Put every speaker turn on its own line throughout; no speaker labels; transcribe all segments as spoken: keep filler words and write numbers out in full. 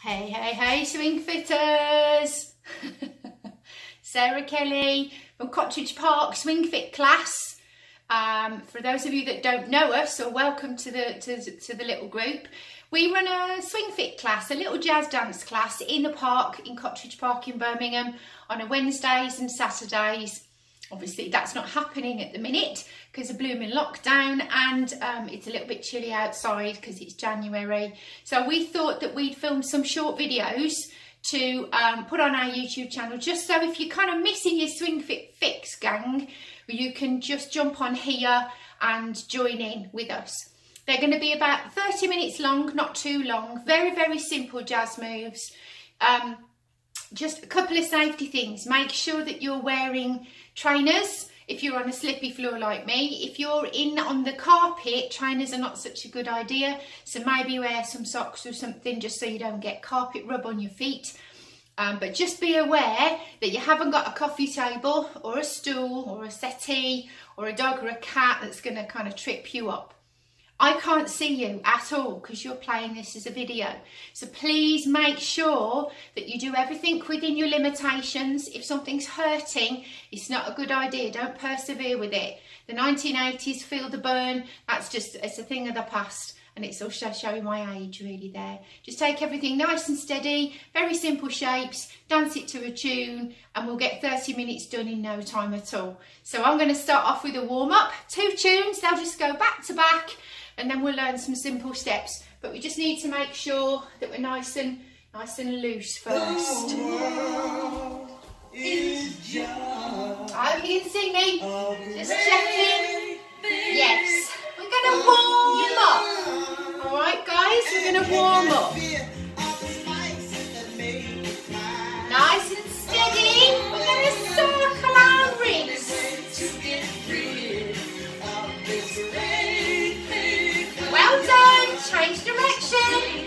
Hey, hey, hey, SwingFitters! Sarah Kelly from Cottage Park SwingFit class. Um, for those of you that don't know us, or welcome to the to, to the little group. We run a SwingFit class, a little jazz dance class in the park in Cottage Park in Birmingham on a Wednesdays and Saturdays. Obviously that's not happening at the minute because of blooming lockdown, and um, it's a little bit chilly outside because it's January. So we thought that we'd film some short videos to um, put on our YouTube channel, just so if you're kind of missing your SwingFit fix, gang, you can just jump on here and join in with us. They're going to be about thirty minutes long, not too long. Very, very simple jazz moves. Um, just a couple of safety things. Make sure that you're wearing trainers if you're on a slippy floor like me. If you're in on the carpet, trainers are not such a good idea. So maybe wear some socks or something just so you don't get carpet rub on your feet. Um, but just be aware that you haven't got a coffee table or a stool or a settee or a dog or a cat that's going to kind of trip you up. I can't see you at all because you're playing this as a video. So please make sure that you do everything within your limitations. If something's hurting, it's not a good idea. Don't persevere with it. The nineteen eighties, feel the burn, that's just, it's a thing of the past. And it's also showing my age really there. Just take everything nice and steady, very simple shapes, dance it to a tune, and we'll get thirty minutes done in no time at all. So I'm going to start off with a warm-up, two tunes, they'll just go back to back, and then we'll learn some simple steps. But we just need to make sure that we're nice and nice and loose first. Oh, you can see me? Just checking. Yes. We're going to warm up. Alright guys, we're going to warm up. Nice and steady. We're going to circle our wrists. Well done. Change direction.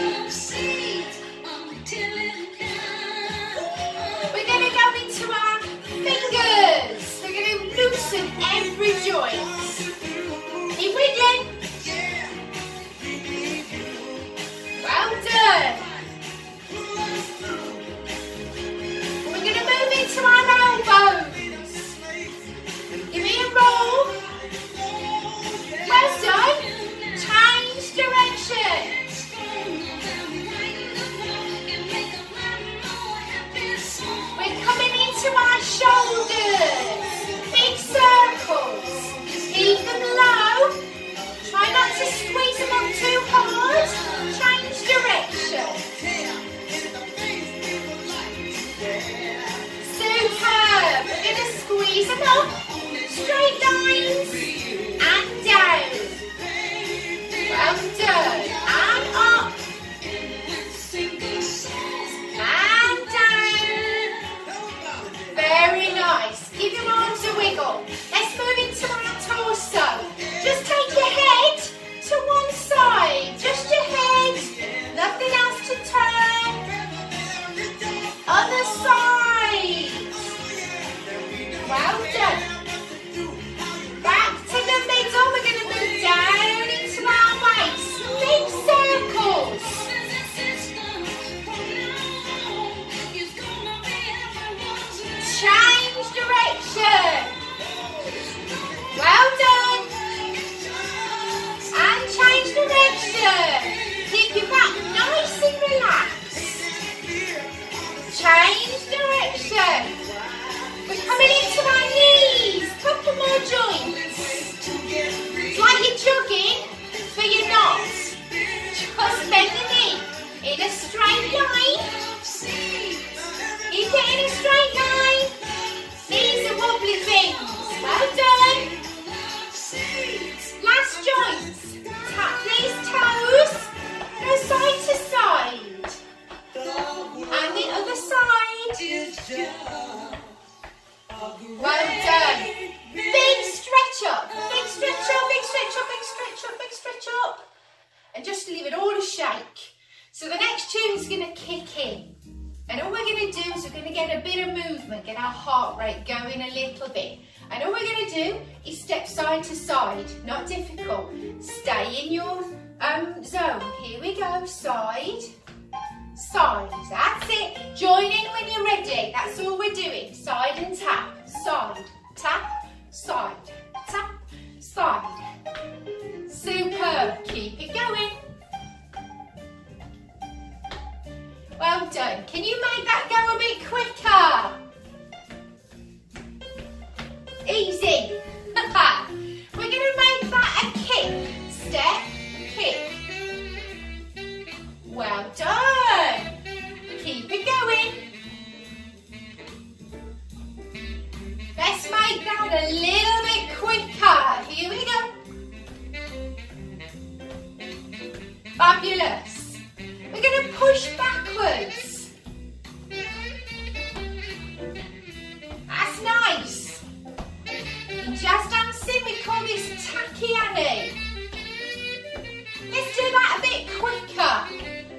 We're going to go into our fingers. We're going to loosen every joint. Keep wiggling. Well done. We're going to move into our elbows. Give me a roll. Well done. Change direction. We're coming into our shoulders. Big circles. Keep them low. Try not to squeeze them up too hard. Change direction. Superb. We're going to squeeze them up. Straight lines. And down. Well done. And up. And down. Very nice. Give your arms a wiggle. Let's move into our torso. Just take your head to one side. Just your head. Nothing else to turn. Other side. Well done. Back to the middle. We're going to move down into our waist. Big circles. Change direction. Well done. And change direction. Keep your back nice and relaxed. Change direction. We're coming into our knees. Couple more joints. It's like you're jogging, but you're not. Just bend the knee in a straight line. Keep it in a straight line. These are wobbly things. Well done. Last joints. Tap these toes. Go side to side. And the other side. Well done. Big stretch up. Big stretch up, big stretch up, big stretch up, big stretch up. And just leave it all a shake. So the next tune's going to kick in. And all we're going to do is we're going to get a bit of movement, get our heart rate going a little bit. And all we're going to do is step side to side. Not difficult. Stay in your um, zone. Here we go. Side, side. That's it. Join in when you're ready. That's all we're doing. Side and tap, side, tap, side, tap, side. Superb. Keep it going. Well done. Can you make that go a bit quicker? Easy. We're going to make that a kick. Step, kick. Well done. Keep it going. Let's make that a little bit quicker. Here we go. Fabulous. We're going to push backwards. That's nice. In jazz dancing, we call this tacky Annie. Let's do that a bit quicker.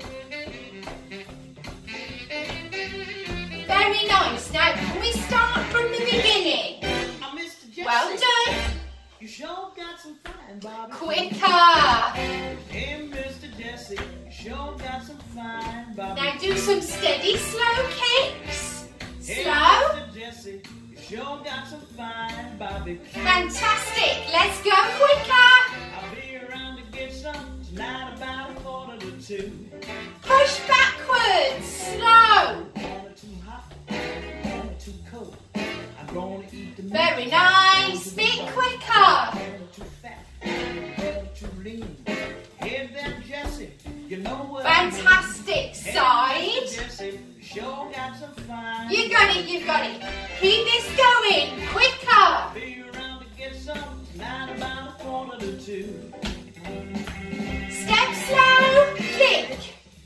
Very nice. Now, can we start from the beginning? Well done.
You sure got some fine, Bobby.
Quicker.
Hey, Mister Jesse, you sure got some fine, Bobby.
Now do some steady, slow kicks.
Hey,
Slow.
Mister Jesse, you sure got some fine, Bobby.
Fantastic. Let's go quicker.
I'll be around to get some tonight about a quarter to two.
Push backwards. Slow.
Water too hot, water too cold. I'm gonna eat the meat.
Very nice. Bit quicker.
Water too fat, water too lean. Hey there, Jesse, you know what?
Fantastic. Side.
Hey, Mister Jesse, you sure got some fine.
You got it. You got it. Keep this going. Quicker.
Be around to get some tonight about a quarter to two.
Step slow. Kick.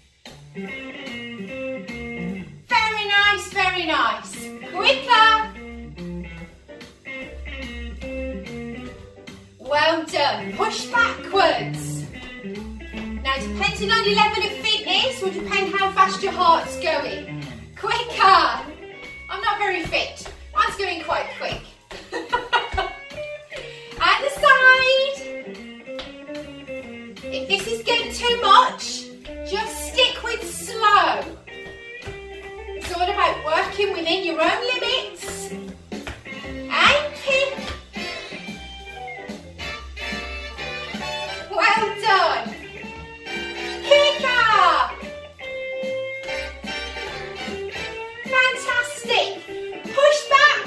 Very nice. Very nice. Quicker. Well done. Push backwards. Now, depending on your level of fitness will depend how fast your heart's going. Quicker. I'm not very fit. Mine's going quite quick. And the side. If this is getting too much, just stick with slow. It's all about working within your own limits. And kick. Well done. Kicker. Fantastic. Push back.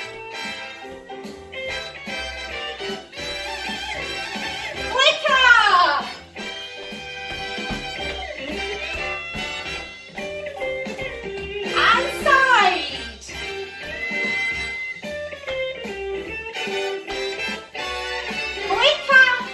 Quicker. And side. Quicker.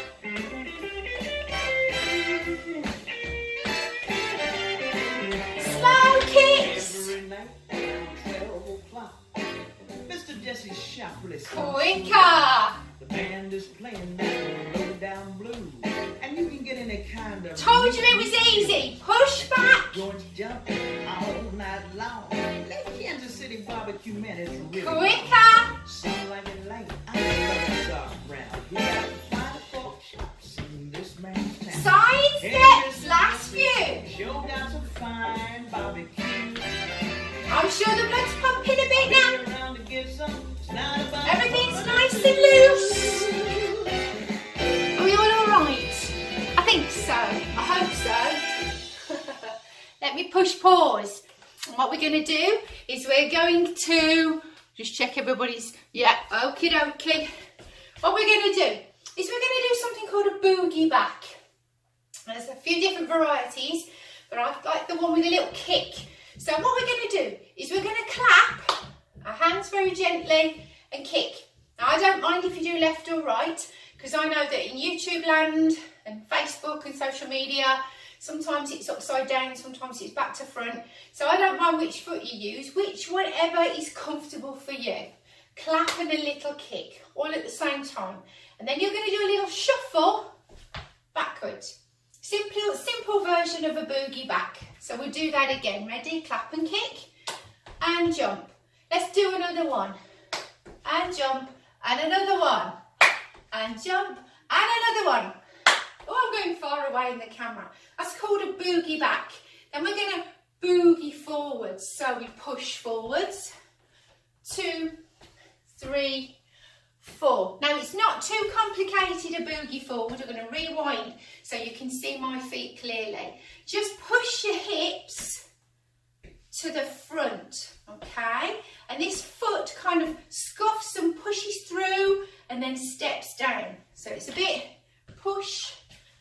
Slow kicks.
Every night around twelve o'clock, Mister Jesse's shop listen.
Quicker.
The band is playing that low down blues, and you can get any kind of.
Told you it was easy. Push back.
Going to jump all night long. Let Kansas City barbecue man is really
Quicker.
Seem like it late. I'm a dark brown. We got five pork chops in this man's town.
Side steps. Last few.
Sure got some fine barbecue.
I'm sure the blood's pumping a bit now.
Be around to get some. It's not about
Everything's nice and loose. Are we all alright? I think so. I hope so. Let me push pause. And what we're going to do is we're going to just check everybody's, yeah, okie dokie. What we're going to do is we're going to do something called a boogie back. There's a few different varieties, but I like the one with a little kick. So what we're going to do is we're going to clap our hands very gently and kick. Now I don't mind if you do left or right, because I know that in YouTube land and Facebook and social media, sometimes it's upside down, sometimes it's back to front. So I don't mind which foot you use, which whatever is comfortable for you. Clap and a little kick, all at the same time. And then you're going to do a little shuffle backwards. Simple, simple version of a boogie back. So we'll do that again. Ready? Clap and kick and jump. Let's do another one. And jump. And another one. And jump. And another one. Oh, I'm going far away in the camera. That's called a boogie back. Then we're going to forwards. So we push forwards, two, three, four. Now it's not too complicated a boogie forward. I'm going to rewind so you can see my feet clearly. Just push your hips to the front, okay? And this foot kind of scuffs and pushes through and then steps down. So it's a bit push,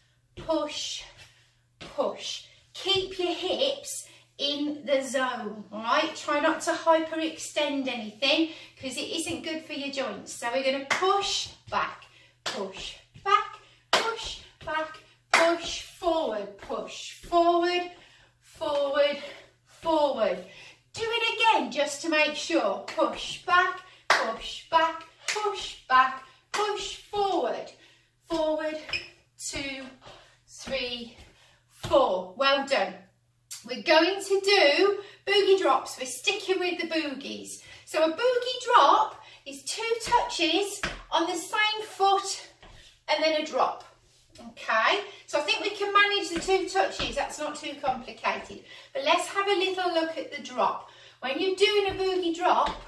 push, push. Keep your hips in the zone, all right? Try not to hyperextend anything because it isn't good for your joints. So we're going to push back, push back, push back, push forward, push forward, forward, forward. Do it again just to make sure. Push back, push back, push back, push forward, forward, two, three, four. Well done. We're going to do boogie drops. We're sticking with the boogies. So a boogie drop is two touches on the same foot and then a drop. Okay, so I think we can manage the two touches. That's not too complicated. But let's have a little look at the drop. When you're doing a boogie drop,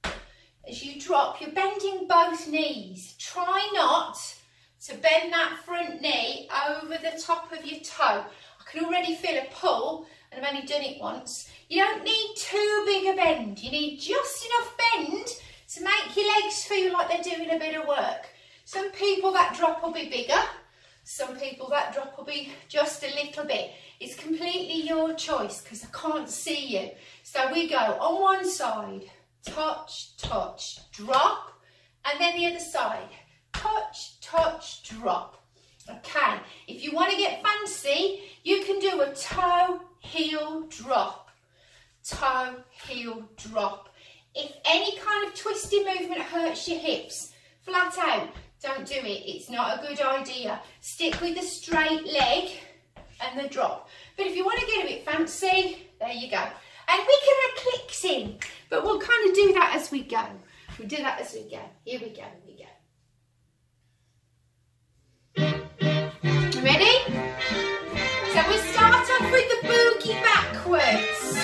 as you drop, you're bending both knees. Try not to bend that front knee over the top of your toe. I can already feel a pull, and I've only done it once. You don't need too big a bend. You need just enough bend to make your legs feel like they're doing a bit of work. Some people, that drop will be bigger. Some people, that drop will be just a little bit. It's completely your choice because I can't see you. So we go on one side, touch, touch, drop, and then the other side, touch, touch, drop. Okay, if you want to get fancy, you can do a toe, heel, drop. Toe, heel, drop. If any kind of twisting movement hurts your hips, flat out, don't do it. It's not a good idea. Stick with the straight leg and the drop. But if you want to get a bit fancy, there you go. And we can add clicks in, but we'll kind of do that as we go. We'll do that as we go. Here we go, here we go. Ready? So we start off with the boogie backwards.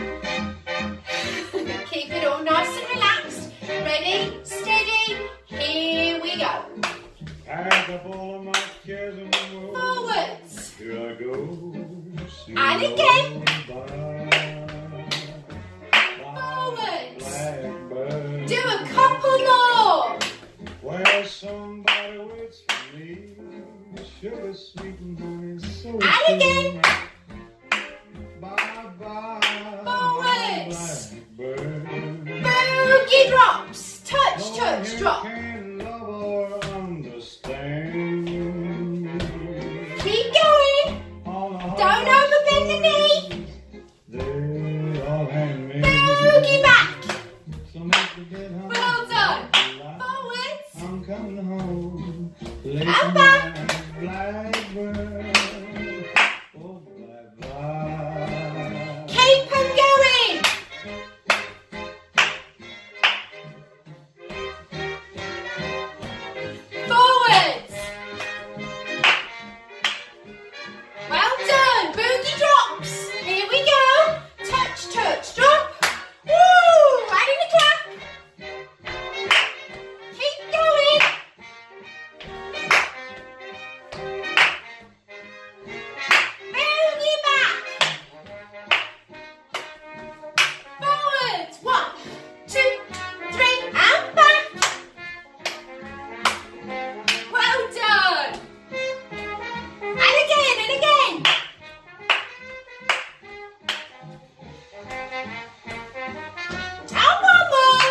Keep it all nice and relaxed. Ready, steady, here we go.
Pack up all of my cares and
forwards.
Here I go.
And again.
Forwards.
Do a couple more.
Where somebody waits for me. Sugar sweet and honey so
and again.
Bye bye.
Forwards.
Blackbird.
Boogie drops. Touch,
No
touch, drop.
Can love or understand.
Keep going. Don't overbend the knee.
They all hand me.
Boogie back.
So make me get home.
Well done. Forwards.
I'm coming home.
And back.
Blackbird. Oh, blackbird.
Keep them going. Forwards. Well done. Boogie drops. Here we go. Touch, touch, drop. Woo! Right in the clap. Keep going. Boogie back. Forwards. One, two, three, and back. Well done. And again, and again. And one more.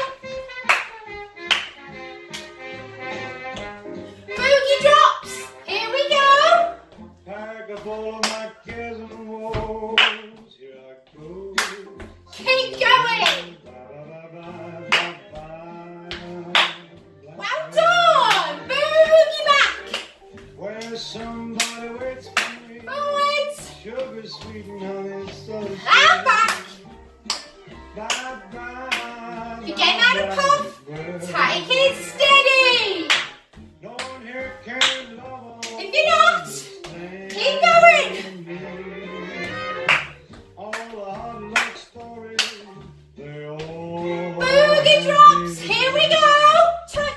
Boogie drops. Here we go.
Pack up all of my cares and woes. Here I go.
Keep going.
Bye, bye, bye, bye, bye.
Well done. Boogie back.
Where somebody waits for me.
Forwards.
Sugar sweet and honey so sweet.
And back.
Bye, bye,
If you're getting out of puff,
blackbird.
take it steady.
No one here can love or
If you're not,
understand
keep going.
me. All the hard luck stories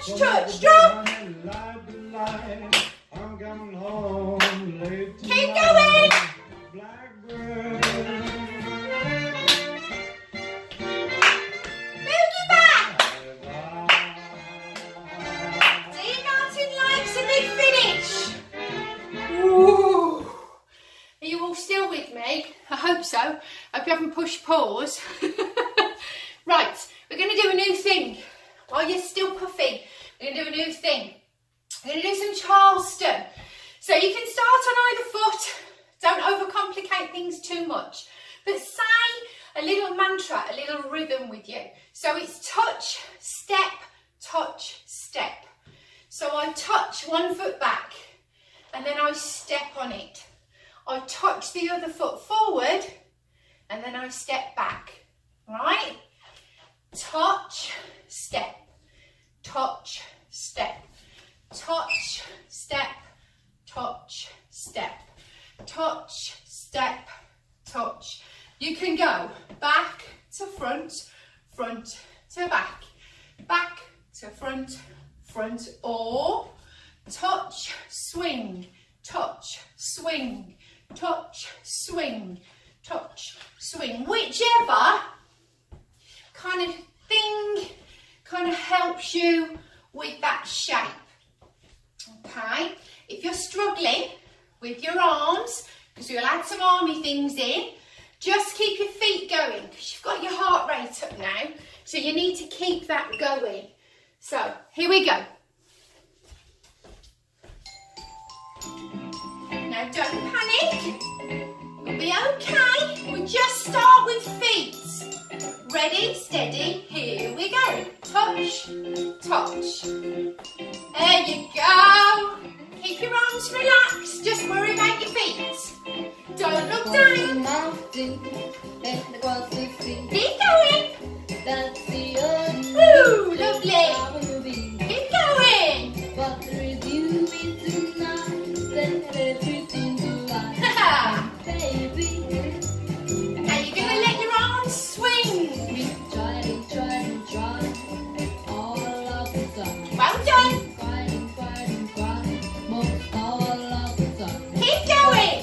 touch, touch, drop.
I'm coming home late
Keep
tonight.
going.
Blackbird.
Boogie back. Dean Martin likes a big finish. Ooh. Are you all still with me? I hope so. I hope you haven't pushed pause. Right, we're going to do a new thing. While you're still puffy, we're going to do a new thing. We're going to do some Charleston. So you can start on either foot. Don't overcomplicate things too much. But say a little mantra, a little rhythm with you. So it's touch, step, touch, step. So I touch one foot back and then I step on it. I touch the other foot forward and then I step back. Right? Touch, step, touch, step, touch, step, touch, step, touch, step, touch. You can go back to front, front to back, back to front, front, or touch, swing, touch, swing, touch, swing, touch, swing. Whichever kind of thing kind of helps you with that shape. Okay, if you're struggling with your arms, because we'll add some army things in, just keep your feet going because you've got your heart rate up now, so you need to keep that going. So here we go. Now don't panic, we'll be okay. We just start with feet. Ready, steady, here we go. Touch, touch. There you go. Keep your arms relaxed, just worry about your feet. Don't look down. Keep going. Woo, lovely. Keep going. Now you're going to let your arms swing. Well done. Keep going.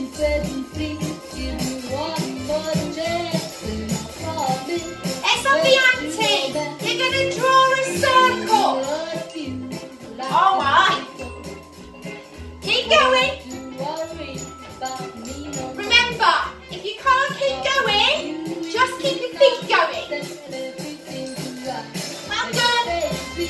Let's up the ante. You're going to draw a circle. All right. Keep going. Remember, if you can't keep going, just keep your feet going. Well done.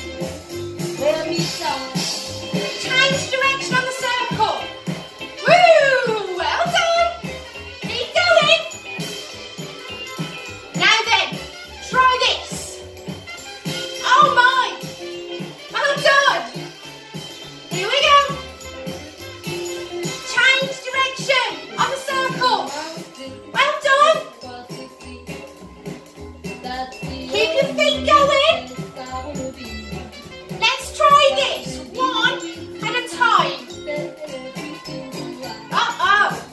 Change direction on the circle. Woo! Well done. Keep going. Now then, try this. Oh my. Well done. Here we go. Change direction on the circle. Well done. Keep your feet going. Let's try this one at a time. Uh-oh.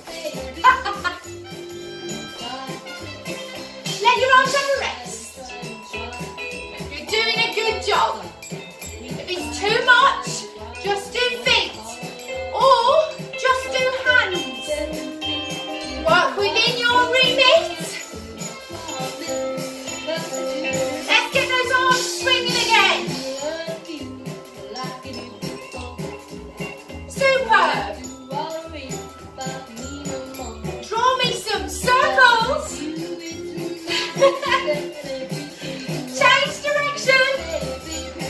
Let your arms have a rest. You're doing a good job. If it's too much, just do feet or just do hands. Work within your remit. Let's get those arms swinging again. Superb. Draw me some circles. Change direction.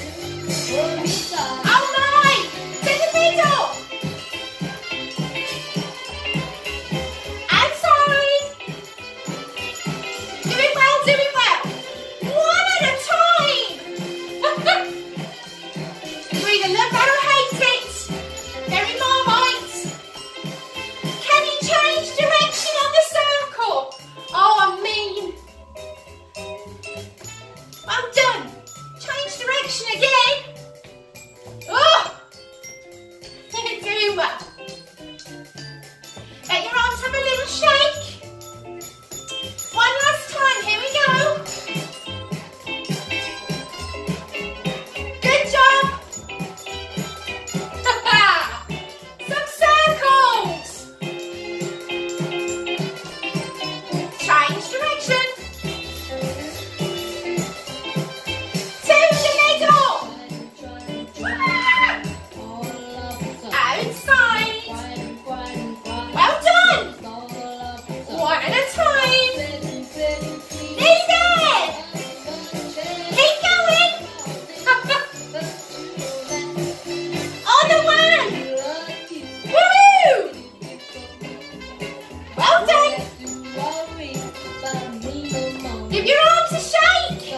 Give your arms a shake.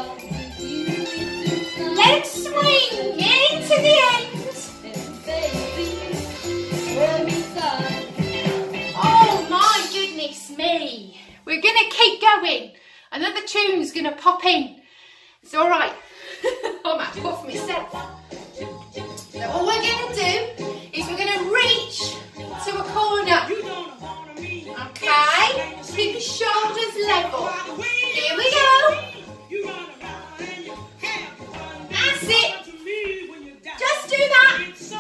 Let's swing into the end. Oh my goodness me. We're going to keep going. Another tune's going to pop in. It's all right. I'm at puff myself. So all we're going to do is we're going to reach to a corner. Okay? Keep your shoulders level. Here we go. That's it. Just do that.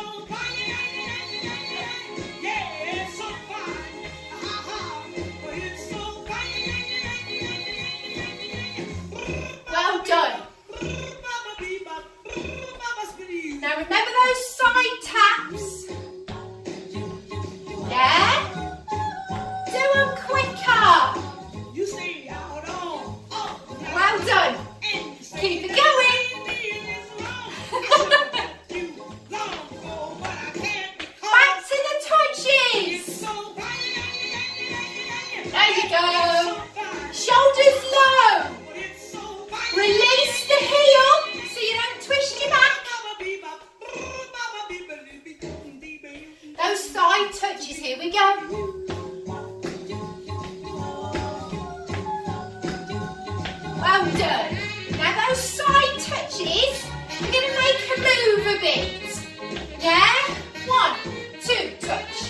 Well done. Now remember those side taps. Yeah? Do them quicker. Well done. Keep it going. Back to the touches. There you go. Shoulders low. Release the heel so you don't twist your back. Those side touches, here we go. Well done. Now those side touches, we're going to make a move a bit. Yeah? One, two, touch.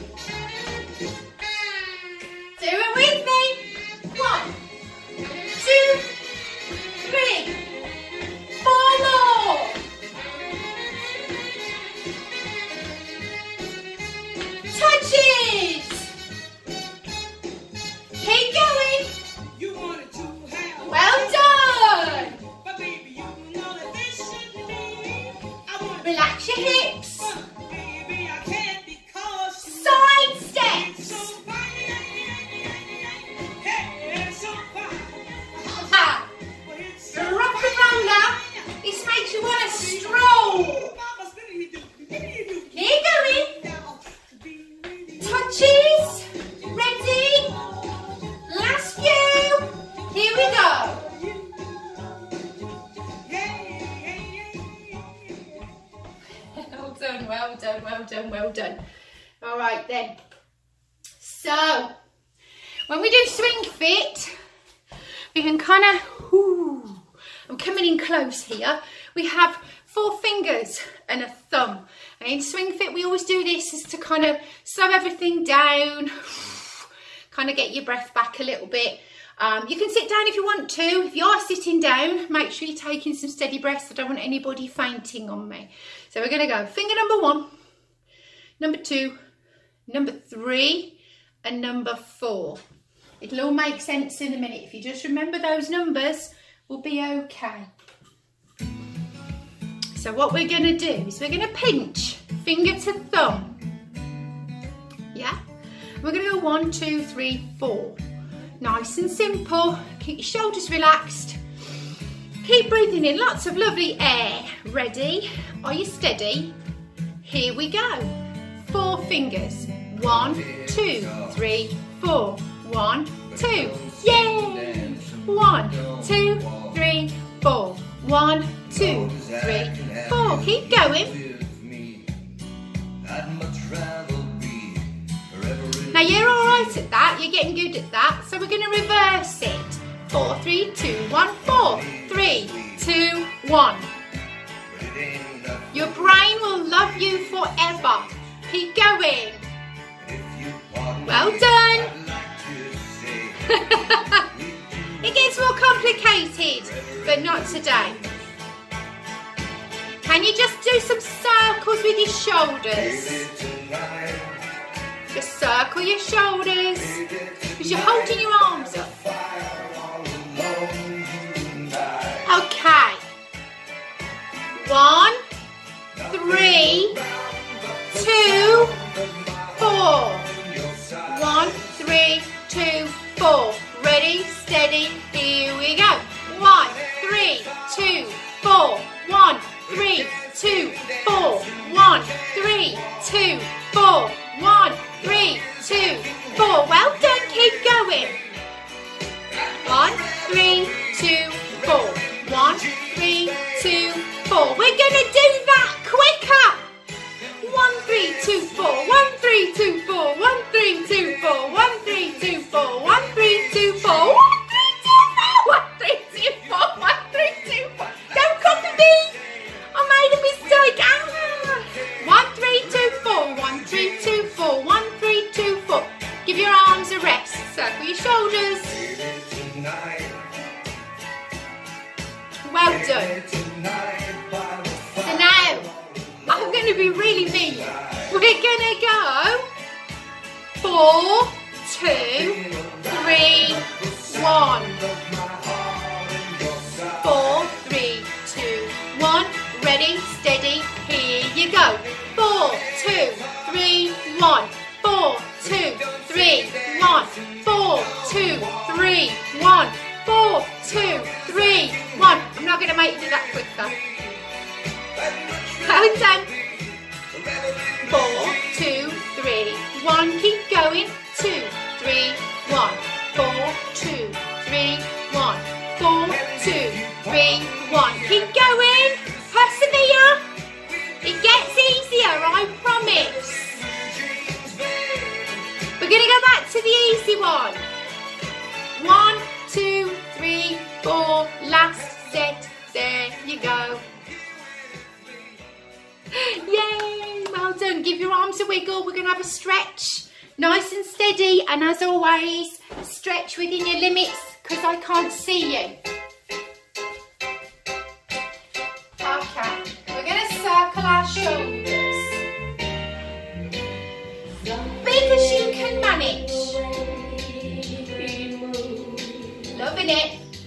Do it with me. One, two, three, four more. Touches. Keep going. Well done. Relax your hips. Side steps. Ah. The rock and roller. This makes you want to stroll. Keep going. Touches. Ready. Last few. Here we go. Well done, well done, well done, well done. All right then. So, when we do SwingFit, we can kind of, ooh, I'm coming in close here. We have four fingers and a thumb. And in SwingFit, we always do this is to kind of slow everything down, kind of get your breath back a little bit. Um, you can sit down if you want to. If you are sitting down, make sure you're taking some steady breaths. I don't want anybody fainting on me. So we're going to go finger number one, number two, number three, and number four. It'll all make sense in a minute. If you just remember those numbers, we'll be okay. So what we're going to do is we're going to pinch finger to thumb. Yeah? We're going to go one, two, three, four. Nice and simple. Keep your shoulders relaxed. Keep breathing in lots of lovely air. Ready? Are you steady? Here we go. Four fingers. One, two, three, four. One, two. Yay! One, two, three, four. One, two, three, four. Keep going. Now you're all right at that. You're getting good at that. So we're going to reverse it. Four, three, two, one, four. Three, two, one. Your brain will love you forever. Keep going. Well done. It gets more complicated, but not today. Can you just do some circles with your shoulders? Just circle your shoulders because you're holding your arms up. Okay. One, three, two, four. One, three, two, four. Ready, steady, here we go. One, three, two, four. One, three, two, four. One, three, two, four. One, three, two, four. Well done, keep going. gonna do that quicker. One, three, two, four. One, three, two, four. One, three, two, four. One, three, two, four. One, three, two, four. One, three, two, four. One, three, two, four. One, three, two, four. Don't copy me. I made a mistake. Ah. One, three, two, four. One, three, two, four. One, three, two, four. Give your arms a rest. Circle your shoulders. Well done. So now, I'm going to be really mean. We're going to go four, two, three, one. Four, three, two, one. Ready, steady, here you go. Four, two, three, one. Four, two, three, one. Four, two, three, one. Four, two, three, one. I'm not going to make you do that quicker. Well done. Four, two, three, one. Keep going. Two, three, one. Four, two, three, one. Four, two, three, one. Keep going. Persevere. It gets easier, I promise. We're going to go back to the easy one. One, two, three, four. Last set. There you go. Yay, well done. Give your arms a wiggle. We're going to have a stretch. Nice and steady. And as always, stretch within your limits because I can't see you. Okay, we're going to circle our shoulders. Big as you can manage. Loving it.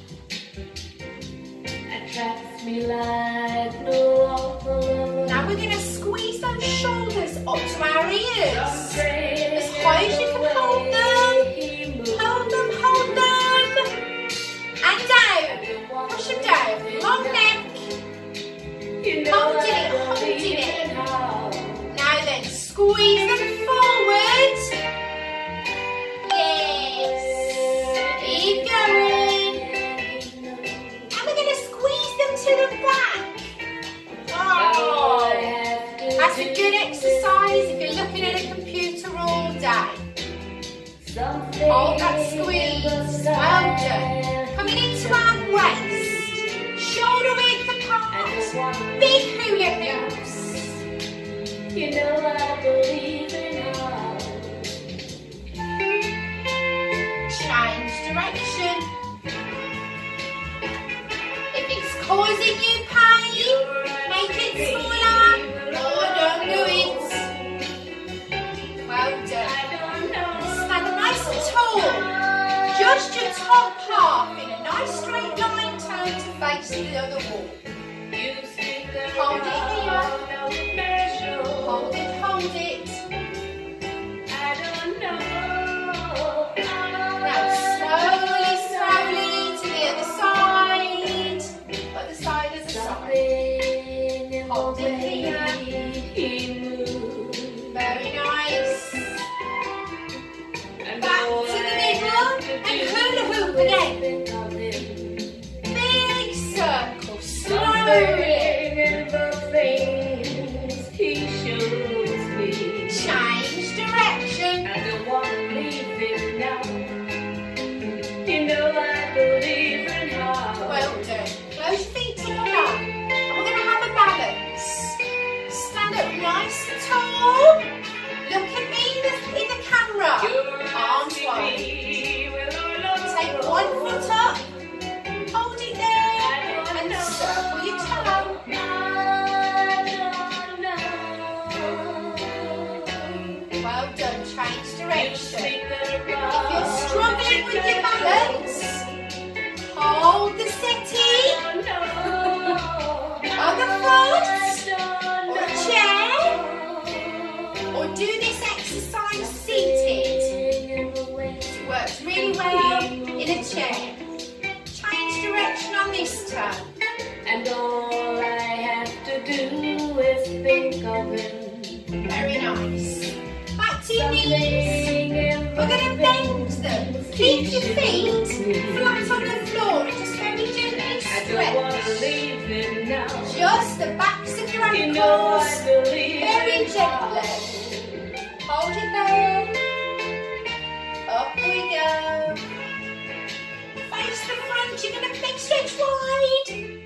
Me like no other.
Now we're going to squeeze those shoulders up to our ears. As high as you can hold them. Hold them, hold them. And down. Push them down. Long neck. Holding it, holding it. Now then, squeeze them forward. Yes. Keep going. To the back. Oh, that's a good exercise if you're looking at a computer all day. Hold that squeeze. Well done. Coming into our waist. Shoulder width apart. Big hula hoops.
You know I believe in love.
Change direction. Causing you pain, make it smaller, or don't do it. Well done. Stand nice and tall. Just your top half in a nice straight line, turn to face the other wall. Hold it here. Hold it, hold it. Now slowly, slowly to the other side. Other side is a side. Hold it here. Very nice. Back to the middle and hula hoop again. Big circle, slowly. Change direction. Well done. Close your feet together. And we're going to have a balance. Stand up nice and tall. Look at me in the, in the camera. Arms wide. Take one foot up. Hold it there. And circle your toe. Well done. Change direction. If you're struggling with your balance, hold the settee, on the foot, or a chair, or do this exercise seated. It works really well in a chair. Change direction on this turn.
And all I have to do is think of him.
Very nice. Back to your knees. We're going to bend them. Keep your feet flat on the floor and just very gently stretch. Just the backs
know
course,
I believe
very
in
gently. Hold it there. Up we go. Face the front, you're going to big stretch wide.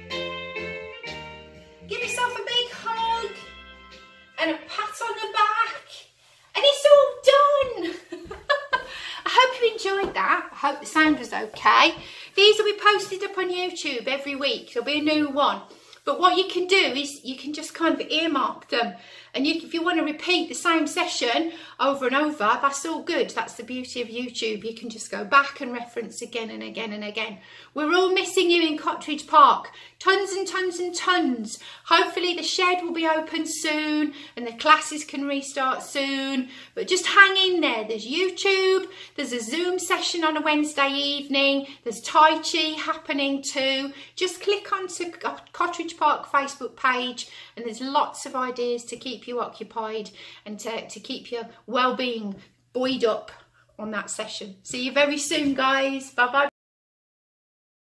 Give yourself a big hug and a pat on the back. And it's all done. I hope you enjoyed that. I hope the sound was okay. These will be posted up on YouTube every week. There'll be a new one. But what you can do is you can just kind of earmark them. And you, if you want to repeat the same session over and over, that's all good. That's the beauty of YouTube. You can just go back and reference again and again and again. We're all missing you in Cottridge Park. Tons and tons and tons. Hopefully the shed will be open soon and the classes can restart soon. But just hang in there. There's YouTube. There's a Zoom session on a Wednesday evening. There's Tai Chi happening too. Just click onto Cottridge Park Facebook page and there's lots of ideas to keep you occupied and to, to keep your well-being buoyed up on that session. See you very soon, guys. Bye bye.